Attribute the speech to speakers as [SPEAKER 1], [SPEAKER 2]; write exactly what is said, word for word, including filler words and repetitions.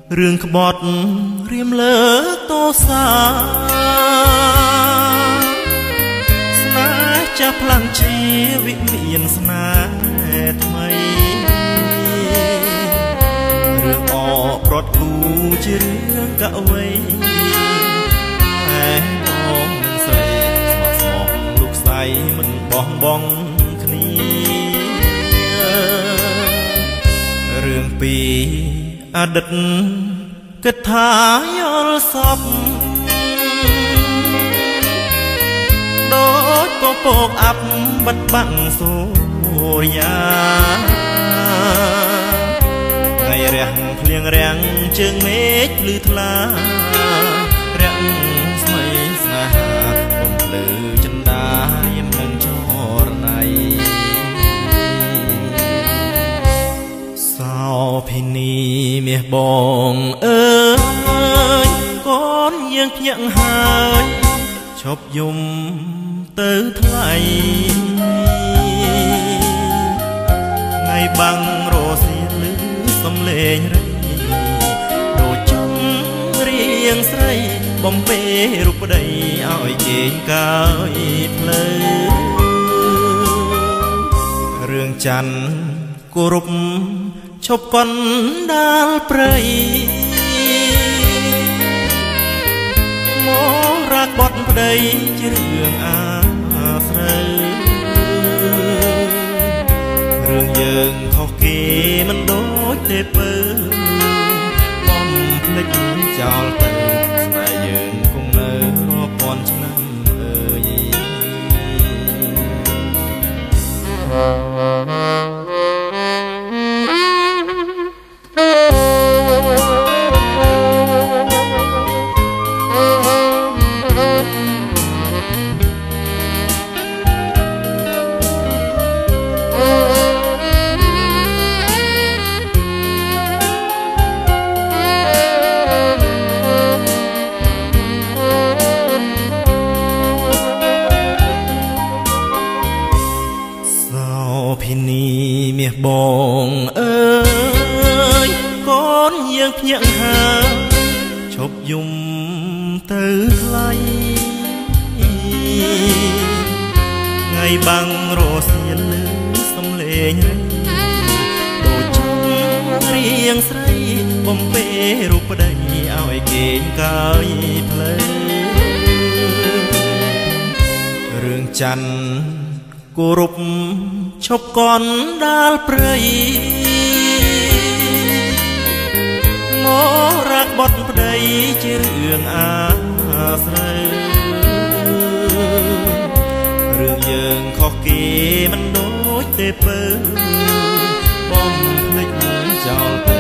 [SPEAKER 1] រឿងក្បត់រៀមលើកតសាស្នេហ៍ចាស់ផ្លាំងជាវិមានស្នេហ៍ថ្មីរឿងអប្រត់គូជារឿងកវី មិនបោះបង់គ្នារឿងពីអតីតគិតថាយល់សពដូចពពកអាប់បាត់បាំងសូរយាថ្ងៃរះភ្លៀងរាំងជើងមេឃភ្លឺថ្លារាំងស្មៃស្នេហាបំភ្លឺចិន្តាយាមនឹងចរណៃសោភីនីមាសបងអើយកូនយើងភ្ញាក់ហើយឈប់យំទៅថ្លៃថ្ងៃបាំងរសៀលឺសំលេងរីដូចចង់រៀងស្រីបំពេរូបប្តីឲ្យគេងកើយភ្លើរឿងច័ន្ទគោរពឈប់កណ្ដាលព្រៃមករាកបត់ប្តីជារឿងអាស្រូវរឿងយើងខុសគេមិនដូចទេពើបំភ្លេចចោលទៅស្នេហ៍យើងគង់នៅរាប់ពាន់ឆ្នាំអើយបងអើយកូនយើងភ្ញាក់ហើយឈប់យំទៅថ្លៃថ្ងៃបាំងរសៀលឺសំលេងរីដូចចង់រៀងស្រីបំពេរូបប្តីឲ្យគេងកើយភ្លើរឿងច័ន្ទគោរពឈប់កណ្ដាលព្រៃមករាកបត់ប្តីជារឿងអាស្រូវរឿងយើងខុសគេមិនដូចទេពើបំភ្លេចចោលទៅ